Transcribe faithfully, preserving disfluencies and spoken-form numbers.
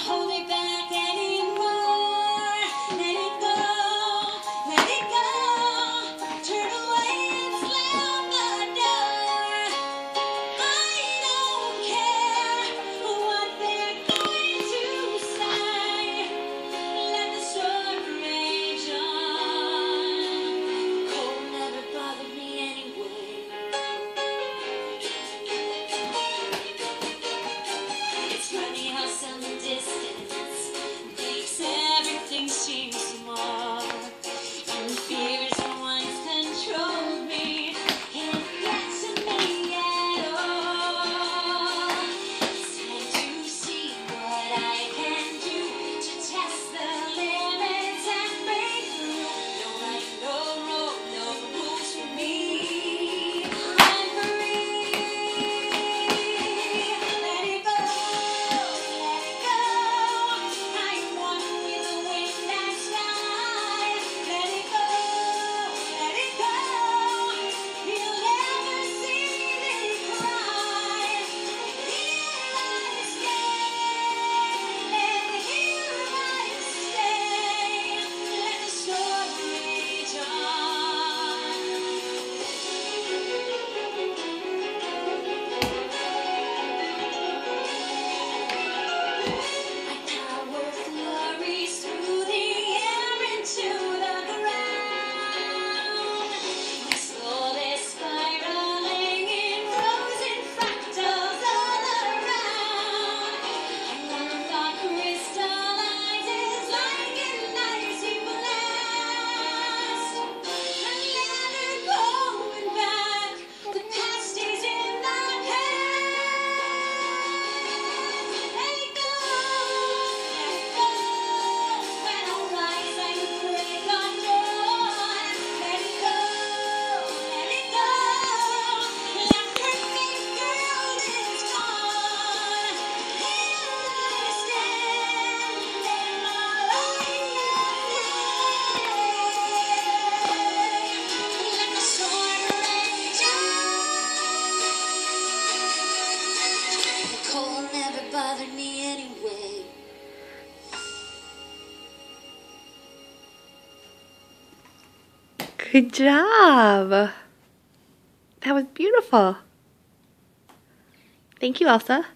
hold it back anymore. Let it go, let it go. Turn away and slam the door. I don't care what they're going to say. Let the storm rage on. Cold never bothered me anyway. It's funny how some distance makes everything seem small. And fears once controlled me can't get to me at all. It's time to see what I can do to test the limits and break through. No right, no road, no rules for me. I'm free. Let it go, let it go. I'm one with the wind and sky. Let it go, let it go. You'll never see me cry. Here I stand, here I stay. Let the storm rage on. My power flurries through the air into the ground. My soul is spiraling in rows and fractals all around. And one thought crystallizes like an icy blast. I'm never going back. The past is in the past. Let it go, let it go. When I rise like a break of dawn. Let it go, let it go. That perfect girl is gone. Here I stand in my light of day. Let the storm rage on. The cold never bothered me anyway. Good job. That was beautiful. Thank you, Elsa.